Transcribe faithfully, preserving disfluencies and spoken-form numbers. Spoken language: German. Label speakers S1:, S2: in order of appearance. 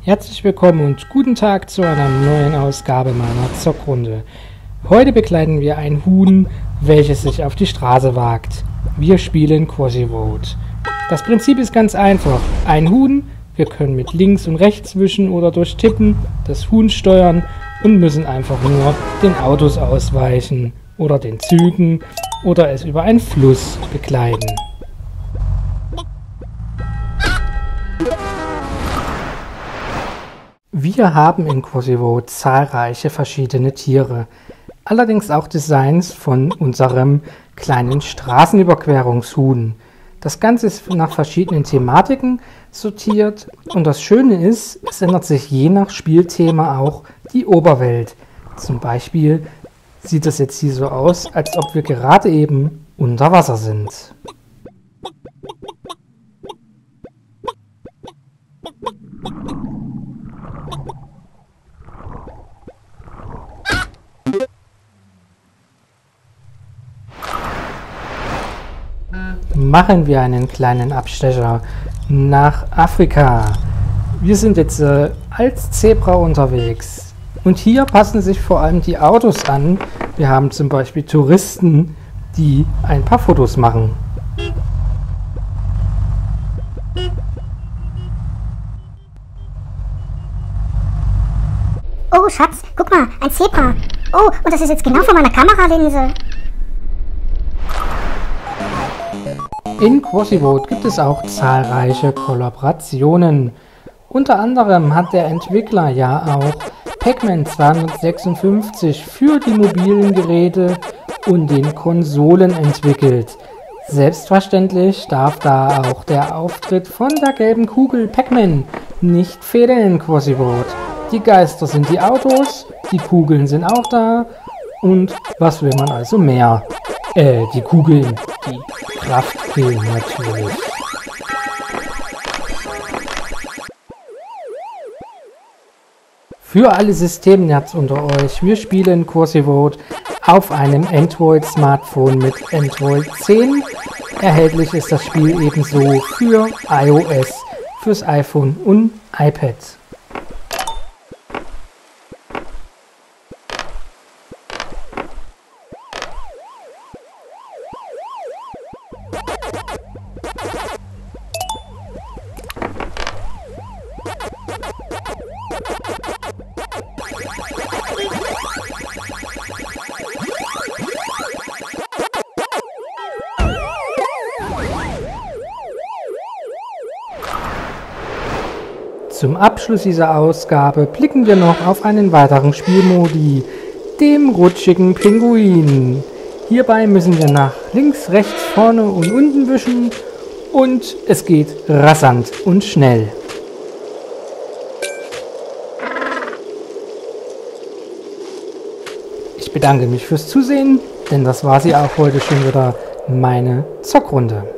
S1: Herzlich willkommen und guten Tag zu einer neuen Ausgabe meiner Zockrunde. Heute begleiten wir ein Huhn, welches sich auf die Straße wagt. Wir spielen Quasi Road. Das Prinzip ist ganz einfach. Ein Huhn, wir können mit links und rechts wischen oder durch Tippen das Huhn steuern und müssen einfach nur den Autos ausweichen oder den Zügen oder es über einen Fluss begleiten. Wir haben in Quasi Road zahlreiche verschiedene Tiere, allerdings auch Designs von unserem kleinen Straßenüberquerungshuhn. Das Ganze ist nach verschiedenen Thematiken sortiert und das Schöne ist, es ändert sich je nach Spielthema auch die Oberwelt. Zum Beispiel sieht es jetzt hier so aus, als ob wir gerade eben unter Wasser sind. Machen wir einen kleinen Abstecher nach Afrika. Wir sind jetzt äh, als Zebra unterwegs und hier passen sich vor allem die Autos an. Wir haben zum Beispiel Touristen, die ein paar Fotos machen.
S2: Oh Schatz, guck mal, ein Zebra. Oh, und das ist jetzt genau vor meiner Kameralinse.
S1: In Quasi Road gibt es auch zahlreiche Kollaborationen. Unter anderem hat der Entwickler ja auch Pac-Man zweihundertsechsundfünfzig für die mobilen Geräte und den Konsolen entwickelt. Selbstverständlich darf da auch der Auftritt von der gelben Kugel Pac-Man nicht fehlen in Quasi Road. Die Geister sind die Autos, die Kugeln sind auch da und was will man also mehr? Äh, die Kugeln, die Kraftpillen natürlich. Für alle Systemnerds unter euch, wir spielen Quasi Road auf einem Android-Smartphone mit Android zehn. Erhältlich ist das Spiel ebenso für iOS, fürs iPhone und iPad. Zum Abschluss dieser Ausgabe blicken wir noch auf einen weiteren Spielmodi, dem rutschigen Pinguin. Hierbei müssen wir nach links, rechts, vorne und unten wischen und es geht rasant und schnell. Ich bedanke mich fürs Zusehen, denn das war sie auch heute schon wieder, meine Zockrunde.